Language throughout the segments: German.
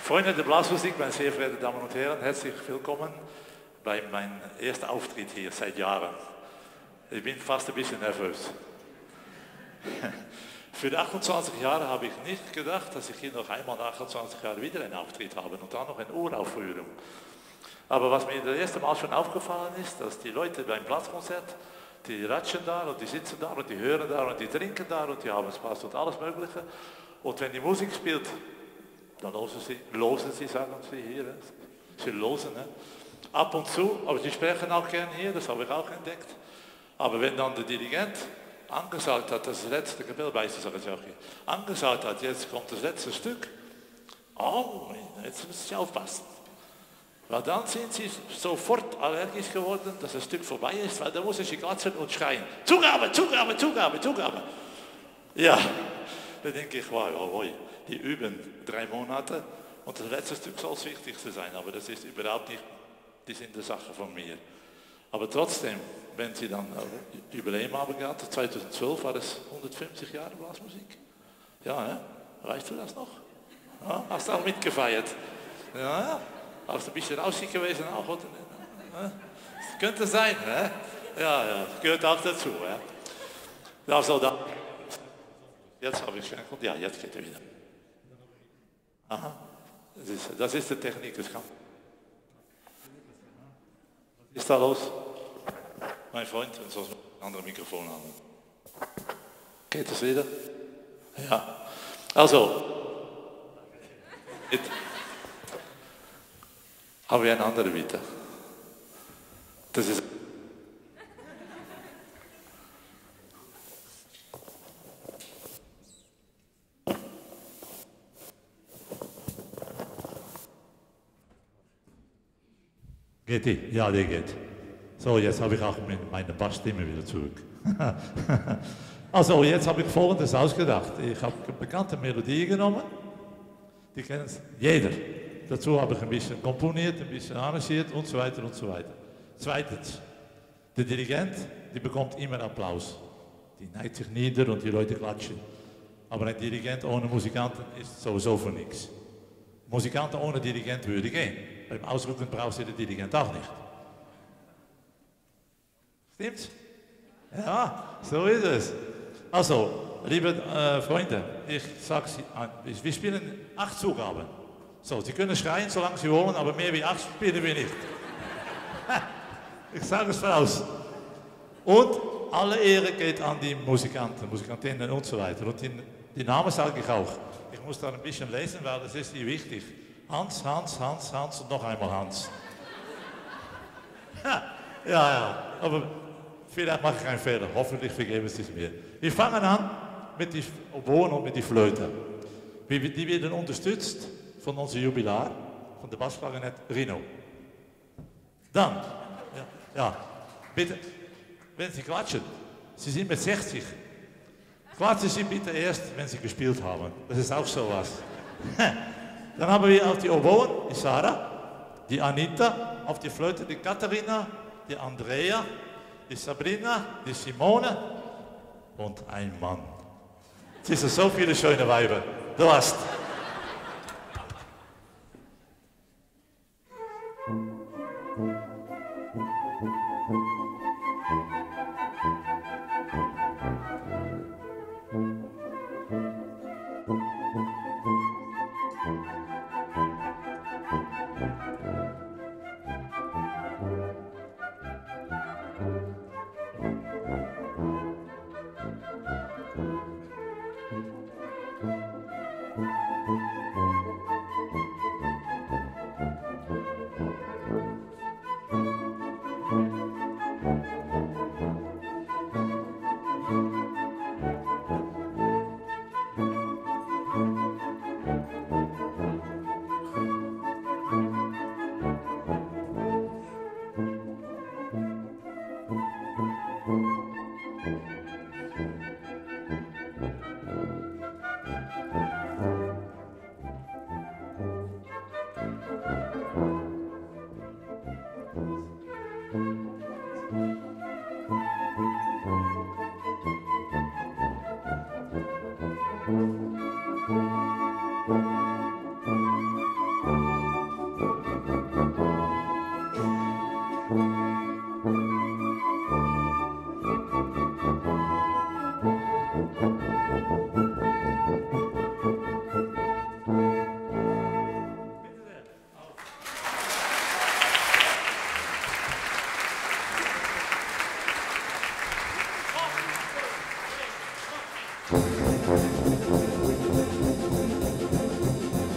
Freunde der Blasmusik, meine sehr verehrten Damen und Herren, herzlich willkommen bei meinem ersten Auftritt hier seit Jahren. Ich bin fast ein bisschen nervös. Für die 28 Jahre habe ich nicht gedacht, dass ich hier noch einmal nach 28 Jahren wieder einen Auftritt habe und dann noch eine Uraufführung. Aber was mir das erste Mal schon aufgefallen ist, dass die Leute beim Platzkonzert, die ratschen da und die sitzen da und die hören da und die trinken da und die haben Spaß und alles Mögliche. Und wenn die Musik spielt, dann losen sie, sagen sie hier. Sie losen, ne? Ab und zu, aber sie sprechen auch gern hier, das habe ich auch entdeckt. Aber wenn dann der Dirigent angesagt hat, das letzte Kapellmeister, sage ich auch hier, angesagt hat, jetzt kommt das letzte Stück, oh, jetzt müssen Sie aufpassen. Weil dann sind sie sofort allergisch geworden, dass das Stück vorbei ist, weil da muss sie klatschen und schreien. Zugabe, Zugabe, Zugabe, Zugabe. Ja, da denke ich, wow, oh, die üben 3 Monate und das letzte Stück soll das Wichtigste sein, aber das ist überhaupt nicht die Sinn der Sache von mir. Aber trotzdem, wenn sie dann Jubiläum haben gehabt, 2012 war das 150 Jahre Blasmusik. Ja, ne? Weißt du das noch? Ja, hast du auch mitgefeiert? Ja, hast du ein bisschen raussig gewesen auch? Oder? Ja, das könnte sein, ne? Ja, das gehört auch dazu. Ja. Also, jetzt habe ich schon, ja, jetzt geht er wieder. Aha, das ist die Technik, das kann. Was ist da los? Mein Freund, und sonst ein anderes Mikrofon haben. Geht das wieder? Ja. Also, habe ich eine andere Bitte. Das ist Geht die? Ja, die geht. So, jetzt habe ich auch meine Bassstimme wieder zurück. Also, jetzt habe ich Folgendes ausgedacht. Ich habe bekannte Melodien genommen, die kennen jeder. Dazu habe ich ein bisschen komponiert, ein bisschen arrangiert und so weiter und so weiter. Zweitens, der Dirigent, die bekommt immer Applaus. Die neigt sich nieder und die Leute klatschen. Aber ein Dirigent ohne Musikanten ist sowieso für nichts. Musikanten ohne Dirigent würde gehen. Beim Ausrücken brauchst du den Dirigent auch nicht. Stimmt's? Ja, so ist es. Also, liebe Freunde, ich sage Sie, wir spielen 8 Zugaben. So, Sie können schreien, solange Sie wollen, aber mehr wie 8 spielen wir nicht. Ich sage es voraus. Und alle Ehre geht an die Musikanten, Musikantinnen und so weiter. Und die Namen sage ich auch. Ich muss da ein bisschen lesen, weil das ist hier wichtig. Hans, Hans, Hans, Hans und noch einmal Hans. Ja, aber vielleicht mache ich einen Fehler. Hoffentlich vergeben Sie es mir. Wir fangen an mit den Oboen und mit der Flöte. Die werden unterstützt von unserem Jubilar, von der Bassklarinett Rino. Dann, ja, bitte, wenn Sie klatschen, Sie sind mit 60. Klatschen Sie bitte erst, wenn Sie gespielt haben. Das ist auch sowas. Dann haben wir auf die Oboen die Sarah, die Anita, auf die Flöte die Katharina, die Andrea, die Sabrina, die Simone und ein Mann. Es sind so viele schöne Weiber. Du hast.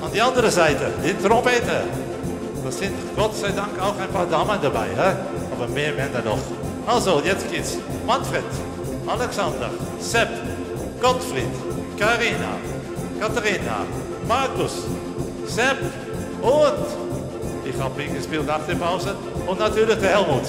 an die andere Seite, die Trompete. Da sind Gott sei Dank auch ein paar Damen dabei, hä? Aber mehr Männer noch. Also, jetzt geht's. Manfred, Alexander, Sepp, Gottfried, Karina, Katharina, Markus, Sepp und ich habe mitgespielt nach der Pause und natürlich der Helmut.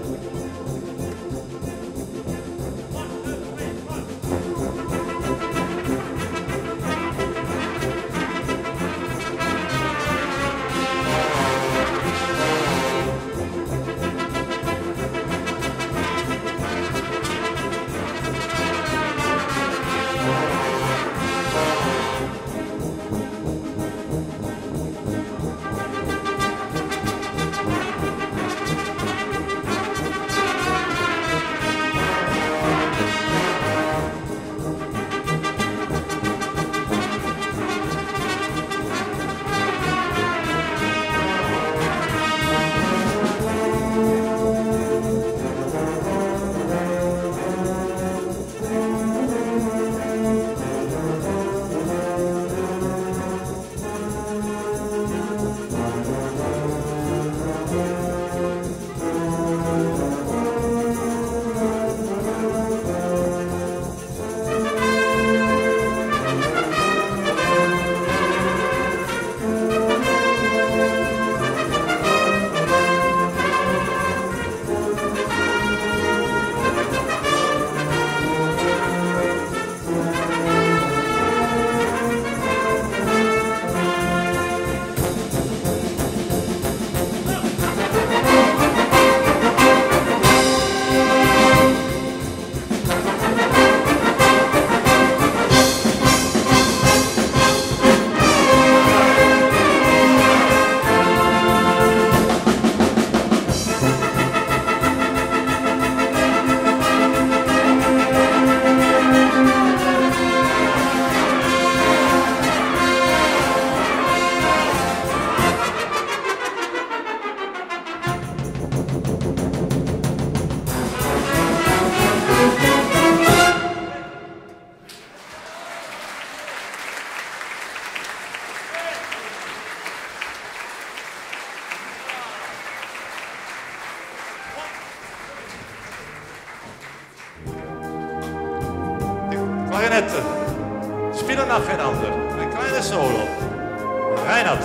Klarinette. Spielen nacheinander. Ein kleines Solo. Reinhard.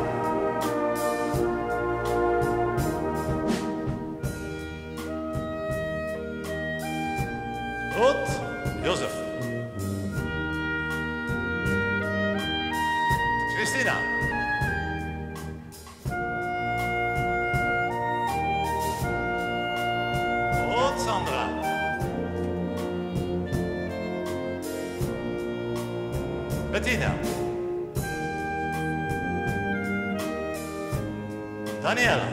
Und Josef. Christina. Und Sandra. Bettina. Daniela.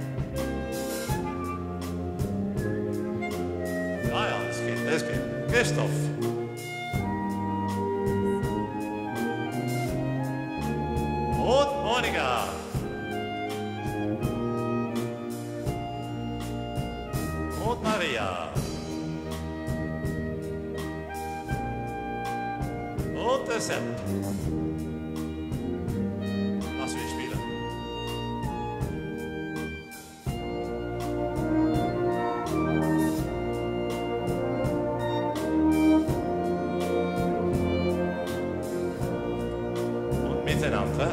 Ah ja, das geht. Christoph. Und Monika. Und Maria. Und der Sepp. Lass mich spielen. Und miteinander.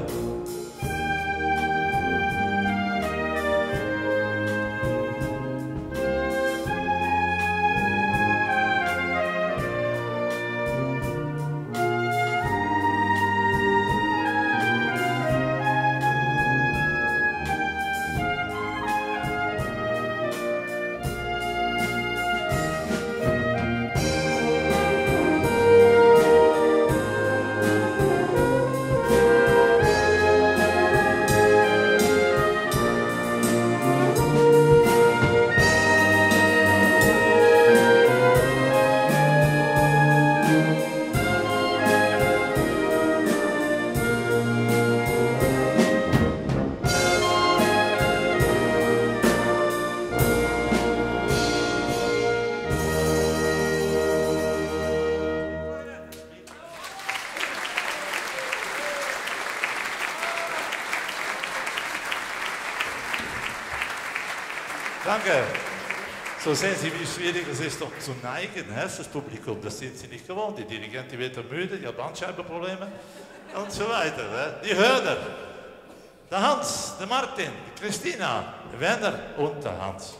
Danke. So sehen Sie, wie schwierig es ist, doch zu neigen, das Publikum. Das sind Sie nicht gewohnt. Die Dirigentin wird müde, die hat Bandscheibenprobleme und so weiter. Die Hörner, der Hans, der Martin, die Christina, der Werner und der Hans.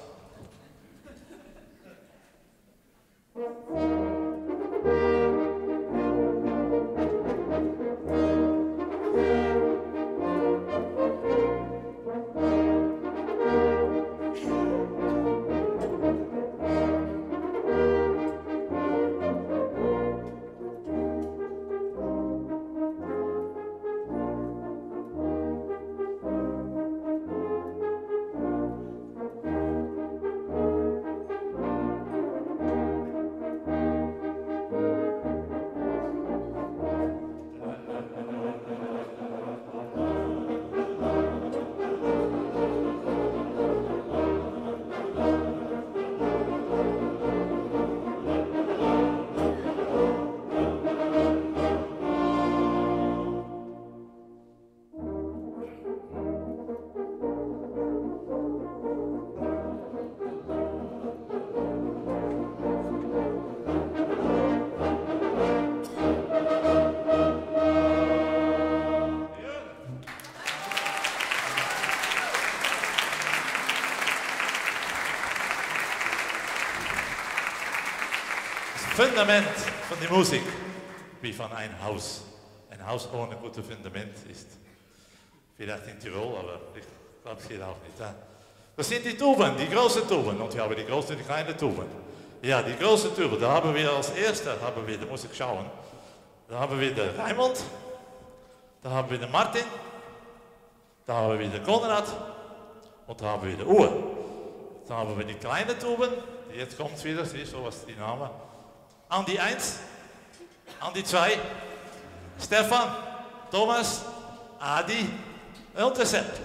Fundament von der Musik, wie von einem Haus. Ein Haus ohne gutes Fundament ist vielleicht in Tirol, aber ich glaube es hier auch nicht. Das sind die Tuben, die großen Tuben. Und wir haben die großen und die kleinen Tuben. Ja, die großen Tuben, da haben wir als erster, da muss ich schauen, da haben wir den Raimund, da haben wir den Martin, da haben wir den Konrad und da haben wir den Uwe. Da haben wir die kleinen Tuben, jetzt kommt es wieder, siehst du, was die Namen. An die 1, an die 2, Stefan, Thomas, Adi und der Sepp.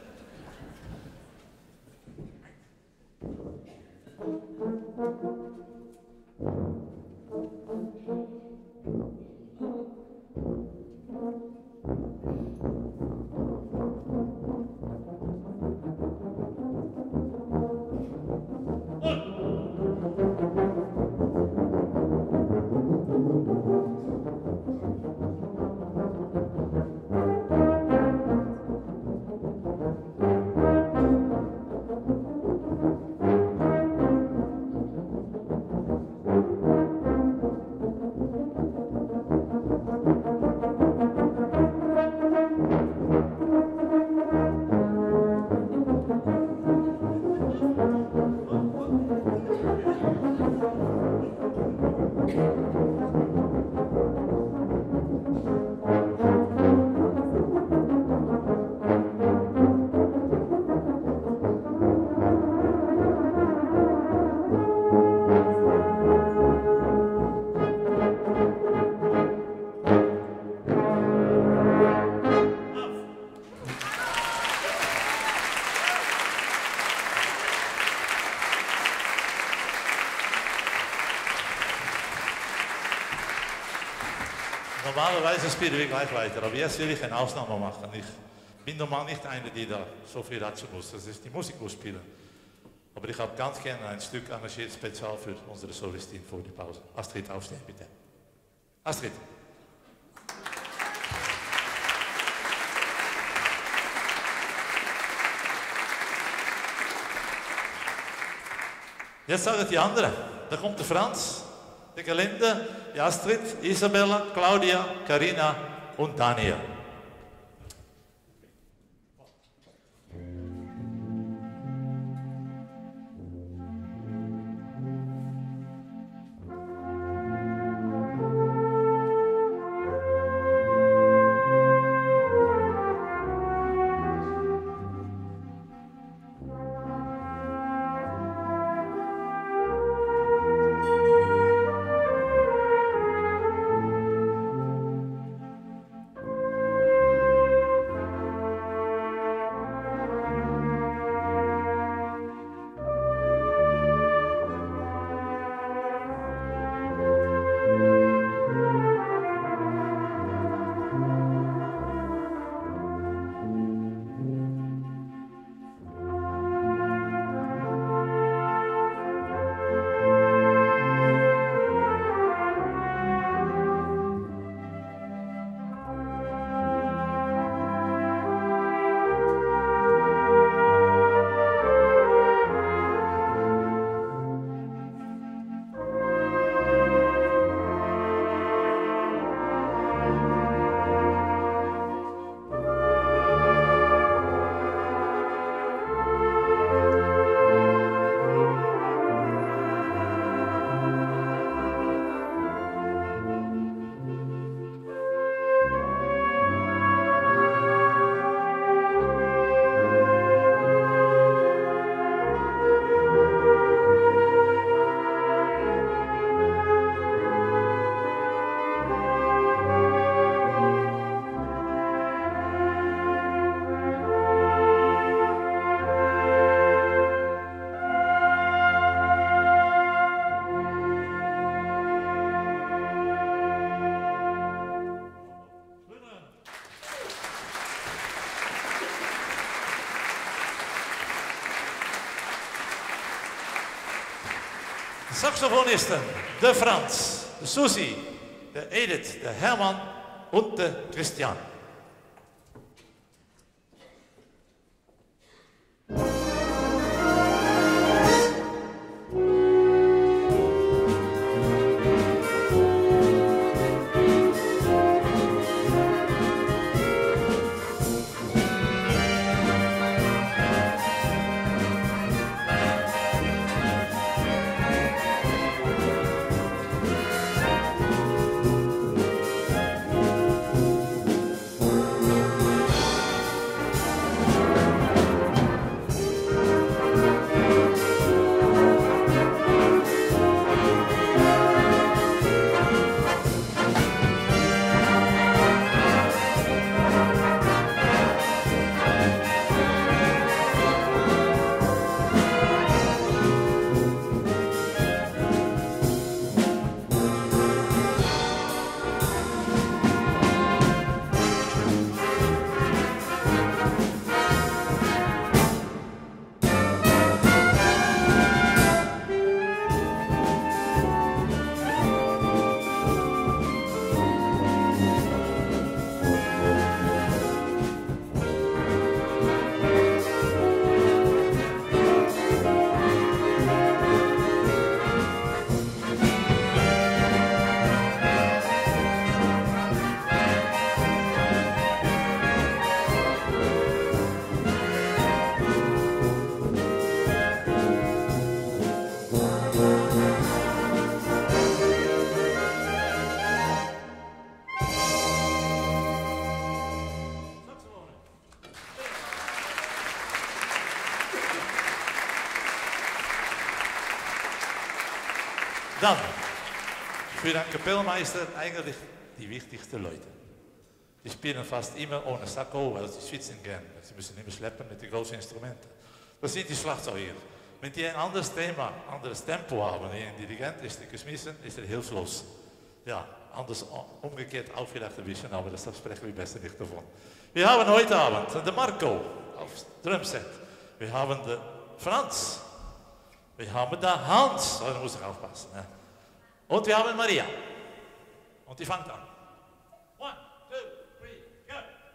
Normalerweise spielen wir gleich weiter, aber jetzt will ich eine Ausnahme machen. Ich bin normal nicht einer, der da so viel dazu muss. Das ist die Musik muss spielen. Aber ich habe ganz gerne ein Stück engagiert, speziell für unsere Solistin vor die Pause. Astrid, aufstehen bitte. Astrid. Jetzt sagen die anderen. Da kommt der Franz, der Gelinde, die Astrid, Isabella, Claudia, Carina und Daniel. Saxophonisten, der Franz, der Susi, der Edith, der Hermann und der Christian. Dann, für den Kapellmeister eigentlich die wichtigsten Leute. Die spielen fast immer ohne Sakko, weil sie schwitzen gern. Sie müssen immer schleppen mit den großen Instrumenten. Das sind die Schlagzeuger. Wenn die ein anderes Thema, anderes Tempo haben, ein Dirigent ist geschmissen, ist hilflos. Ja, anders umgekehrt auch vielleicht ein bisschen, aber das sprechen wir besser nicht davon. Wir haben heute Abend den Marco auf Drumset. Wir haben den Franz. Wir haben da Hans, da muss ich aufpassen. Ne? Und wir haben Maria. Und die fängt an. 1, 2, 3, go!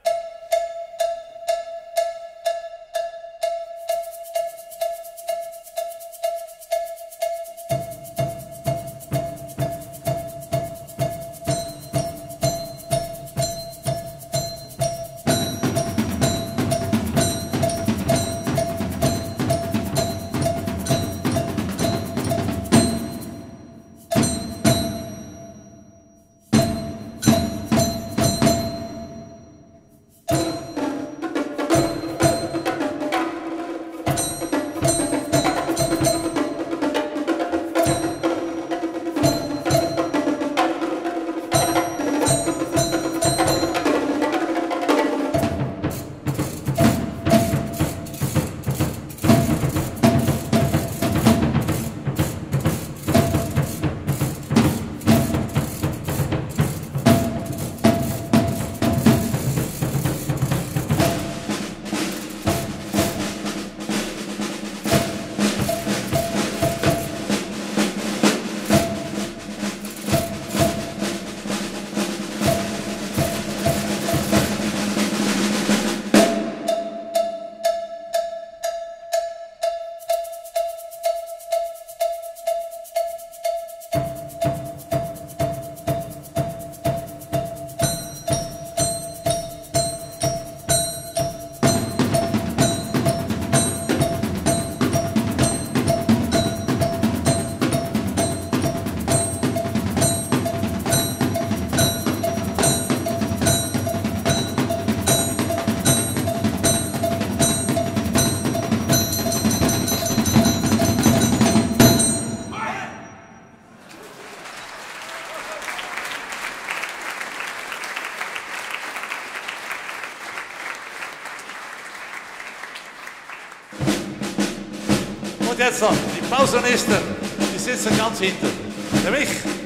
Und jetzt noch die Posaunisten, die sitzen ganz hinten. Der Mich,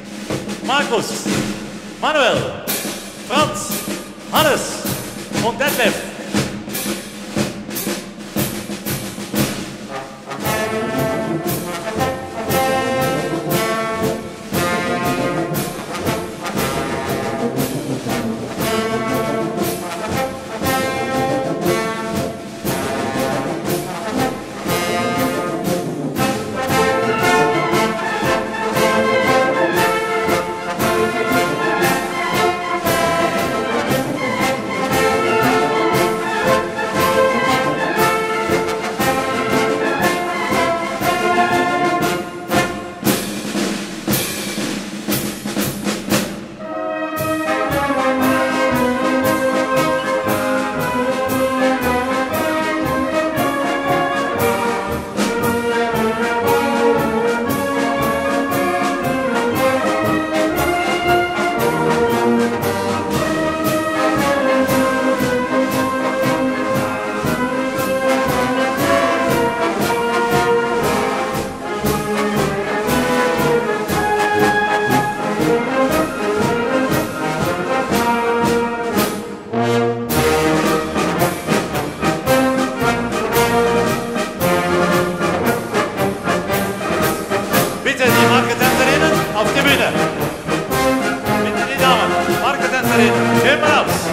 Markus, Manuel, Franz, Hannes und Detlef. Bitte die Marketänzerinnen auf die Bühne. Bitte die Damen, Marketänzerinnen, schön mal aus.